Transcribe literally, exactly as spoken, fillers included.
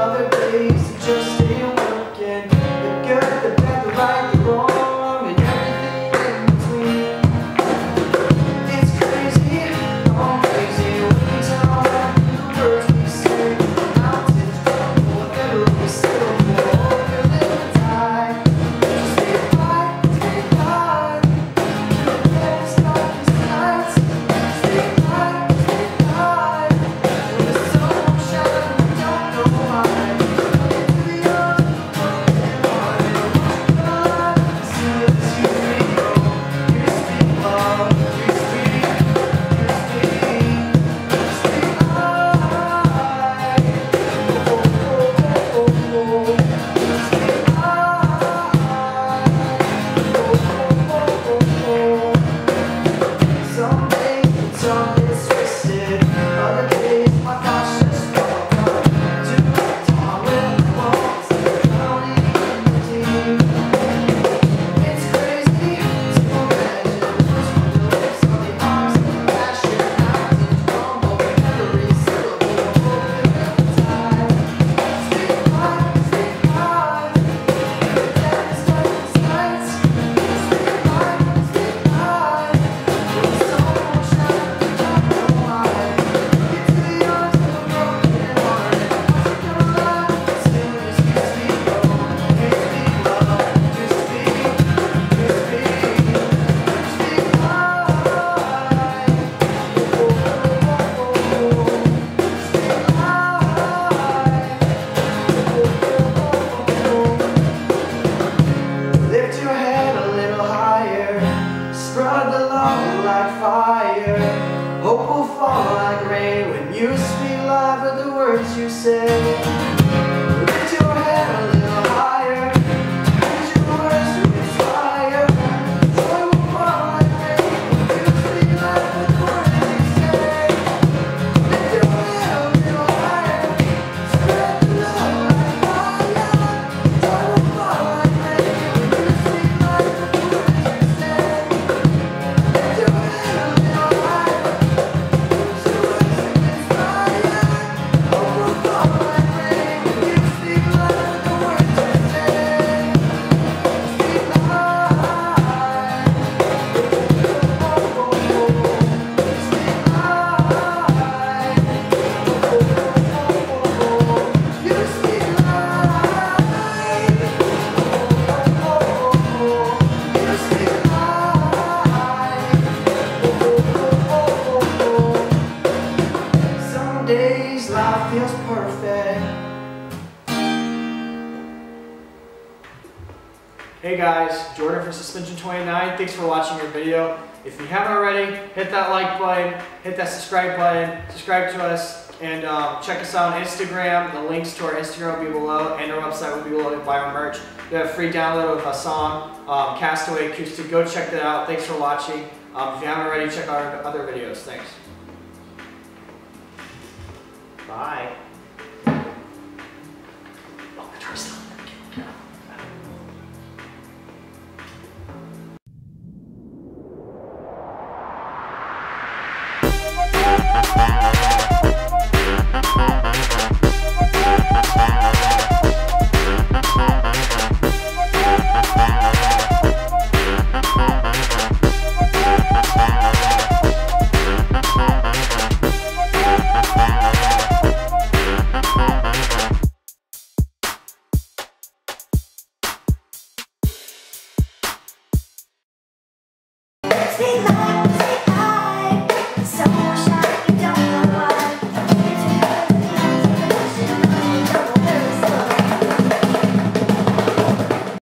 Other days it just ain't working. The good, the bad, the right, the wrong, and everything in between. It's crazy, I'm crazy. We can tell the words we say. Mountains crumble, whatever we settle for. We'll live and die. Just stay high, stay high. Through the best, darkest nights. Stay high, stay high. When the sun won't shine, we don't know why. Into the arms of a broken heart. And watch the light as soon as you speak. You speak love, you speak, you speak, you speak high. Oh, oh, oh, oh, oh. You speak high. Oh, oh, oh, oh, oh. Some days it's all twisted. Other days my thoughts just go up. Too tall with the walls, drowning in the deep. It's crazy to imagine what's on the lips, on the arms, and the passion. Mountains crumble, every syllable broken in the tide. Stay high, stay high. Through the deadest, darkest nights. Stay high, stay high. When the sun won't shine, we don't know why. Into the arms of a broken heart. And watch it come alive as soon as you speak. Oh, you speak love, you speak, you speak, you speak high. Oh, oh, oh, oh, oh. Speak high. Oh, oh, oh, oh. Lift your head a little higher. Spread the love like fire. Hope will fall like rain when you speak love with the words you say. Lift your head a little higher. Use your words to inspire. Joy will fall like rain when you speak love with the words you say. Lift your head a little higher. Spread the love like fire. Joy will fall like rain when you speak love with the words you say. Lift your head a little higher. Use your words to inspire. Hope will fall like rain when you speak love with the words you say. Speak high. Oh, oh, oh, oh. Speak high. Oh, oh, oh, oh. You speak high. Oh, oh, oh, oh. You speak high. Oh, oh, oh, oh. Some days life feels perfect. Hey guys, Jordan from Suspension twenty-nine. Thanks for watching your video. If you haven't already, hit that like button, hit that subscribe button, subscribe to us, and um, check us out on Instagram. The links to our Instagram will be below, and our website will be below to buy our merch. We have a free download of a song, um, Castaway Acoustic. Go check that out. Thanks for watching. Um, if you haven't already, check out our other videos. Thanks. Bye.